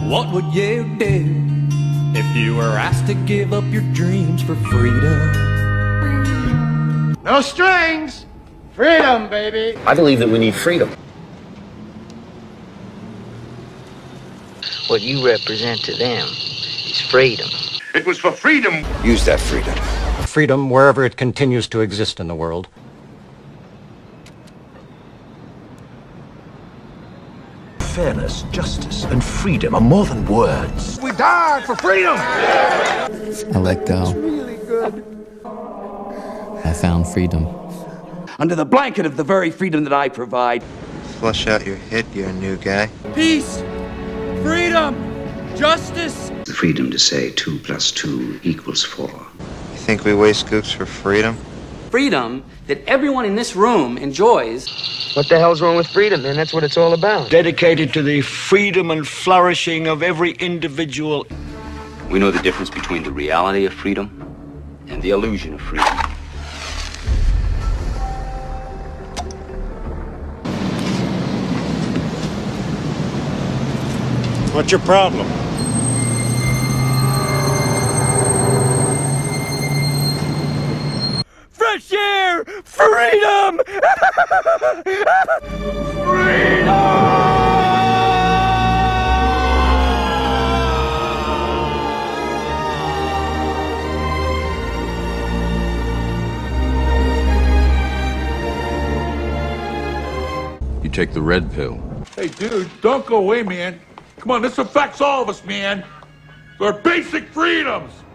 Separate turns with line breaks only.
What would you do if you were asked to give up your dreams for freedom?
No strings! Freedom, baby!
I believe that we need freedom.
What you represent to them is freedom.
It was for freedom.
Use that freedom.
Freedom wherever it continues to exist in the world.
Fairness, justice, and freedom are more than words.
We died for freedom.
I let go.
It's really good.
I found freedom.
Under the blanket of the very freedom that I provide.
Flush out your hit, you're a new guy.
Peace, freedom, justice.
The freedom to say 2 + 2 = 4.
You think we waste gooks for freedom?
Freedom that everyone in this room enjoys.
What the hell's wrong with freedom, man? That's what it's all about.
Dedicated to the freedom and flourishing of every individual.
We know the difference between the reality of freedom and the illusion of freedom.
What's your problem?
Fresh air, freedom!
You take the red pill.
Hey, dude, don't go away, man. Come on, this affects all of us, man. Our basic freedoms.